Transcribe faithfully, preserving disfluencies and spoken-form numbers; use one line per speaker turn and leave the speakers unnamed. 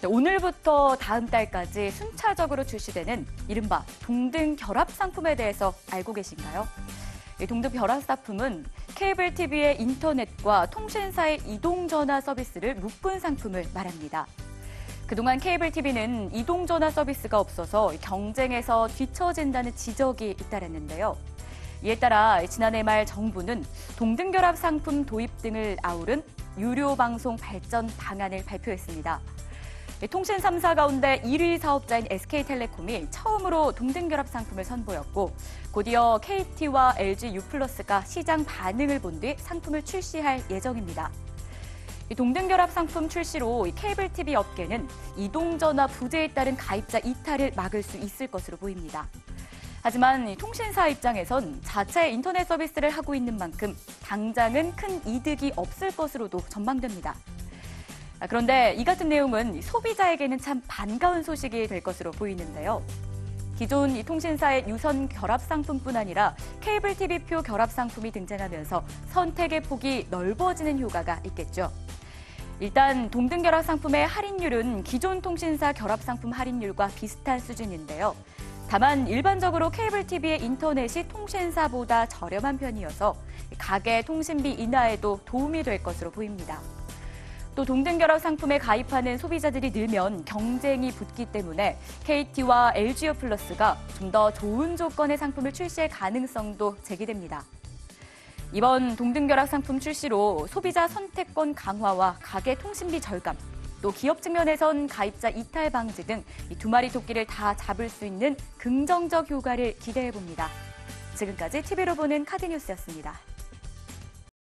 오늘부터 다음 달까지 순차적으로 출시되는 이른바 동등 결합 상품에 대해서 알고 계신가요? 동등 결합 상품은 케이블 티비의 인터넷과 통신사의 이동전화 서비스를 묶은 상품을 말합니다. 그동안 케이블 티비는 이동전화 서비스가 없어서 경쟁에서 뒤처진다는 지적이 잇따랐는데요. 이에 따라 지난해 말 정부는 동등결합 상품 도입 등을 아우른 유료 방송 발전 방안을 발표했습니다. 통신 삼 사 가운데 일 위 사업자인 에스케이텔레콤이 처음으로 동등결합 상품을 선보였고 곧이어 케이티와 엘지 유플러스가 시장 반응을 본 뒤 상품을 출시할 예정입니다. 동등결합 상품 출시로 케이블 티비 업계는 이동전화 부재에 따른 가입자 이탈을 막을 수 있을 것으로 보입니다. 하지만 통신사 입장에선 자체 인터넷 서비스를 하고 있는 만큼 당장은 큰 이득이 없을 것으로도 전망됩니다. 그런데 이 같은 내용은 소비자에게는 참 반가운 소식이 될 것으로 보이는데요. 기존 통신사의 유선 결합 상품뿐 아니라 케이블 티비표 결합 상품이 등장하면서 선택의 폭이 넓어지는 효과가 있겠죠. 일단 동등결합 상품의 할인율은 기존 통신사 결합 상품 할인율과 비슷한 수준인데요. 다만 일반적으로 케이블 티비의 인터넷이 통신사보다 저렴한 편이어서 가계 통신비 인하에도 도움이 될 것으로 보입니다. 또 동등결합 상품에 가입하는 소비자들이 늘면 경쟁이 붙기 때문에 케이티와 엘지유플러스가 좀 더 좋은 조건의 상품을 출시할 가능성도 제기됩니다. 이번 동등결합 상품 출시로 소비자 선택권 강화와 가계 통신비 절감, 또 기업 측면에선 가입자 이탈 방지 등 이 두 마리 토끼를 다 잡을 수 있는 긍정적 효과를 기대해봅니다. 지금까지 티비로 보는 카드뉴스였습니다.